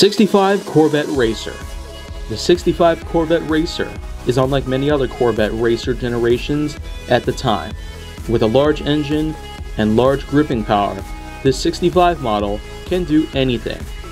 65 Corvette Racer. The 65 Corvette Racer is unlike many other Corvette Racer generations at the time. With a large engine and large gripping power, this 65 model can do anything.